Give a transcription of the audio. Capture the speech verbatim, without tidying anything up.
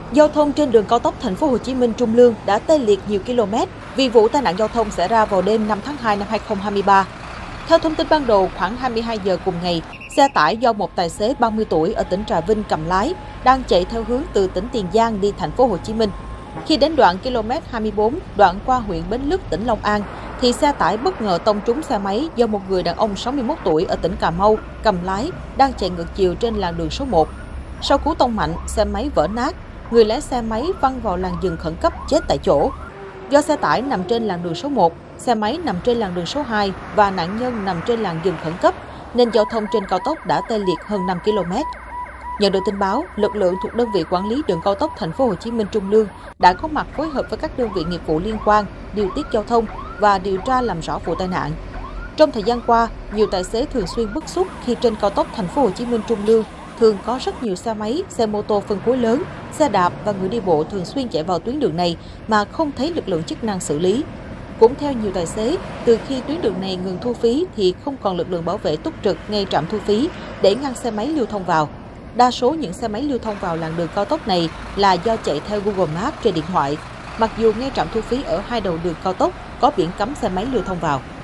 Giao thông trên đường cao tốc Thành phố Hồ Chí Minh Trung Lương đã tê liệt nhiều km vì vụ tai nạn giao thông xảy ra vào đêm năm tháng hai năm hai nghìn không trăm hai mươi ba. Theo thông tin ban đầu, khoảng hai mươi hai giờ cùng ngày, xe tải do một tài xế ba mươi tuổi ở tỉnh Trà Vinh cầm lái đang chạy theo hướng từ tỉnh Tiền Giang đi Thành phố Hồ Chí Minh. Khi đến đoạn ki lô mét hai mươi tư, đoạn qua huyện Bến Lức, tỉnh Long An, thì xe tải bất ngờ tông trúng xe máy do một người đàn ông sáu mươi mốt tuổi ở tỉnh Cà Mau cầm lái đang chạy ngược chiều trên làn đường số một. Sau cú tông mạnh, xe máy vỡ nát, người lái xe máy văng vào làn dừng khẩn cấp chết tại chỗ. Do xe tải nằm trên làn đường số một, xe máy nằm trên làn đường số hai và nạn nhân nằm trên làn dừng khẩn cấp, nên giao thông trên cao tốc đã tê liệt hơn năm ki lô mét. Nhận được tin báo, lực lượng thuộc đơn vị quản lý đường cao tốc Thành phố Hồ Chí Minh Trung Lương đã có mặt phối hợp với các đơn vị nghiệp vụ liên quan, điều tiết giao thông và điều tra làm rõ vụ tai nạn. Trong thời gian qua, nhiều tài xế thường xuyên bức xúc khi trên cao tốc Thành phố Hồ Chí Minh Trung Lương thường có rất nhiều xe máy, xe mô tô phân khối lớn, xe đạp và người đi bộ thường xuyên chạy vào tuyến đường này mà không thấy lực lượng chức năng xử lý. Cũng theo nhiều tài xế, từ khi tuyến đường này ngừng thu phí thì không còn lực lượng bảo vệ túc trực ngay trạm thu phí để ngăn xe máy lưu thông vào. Đa số những xe máy lưu thông vào làn đường cao tốc này là do chạy theo Google Maps trên điện thoại, mặc dù ngay trạm thu phí ở hai đầu đường cao tốc có biển cấm xe máy lưu thông vào.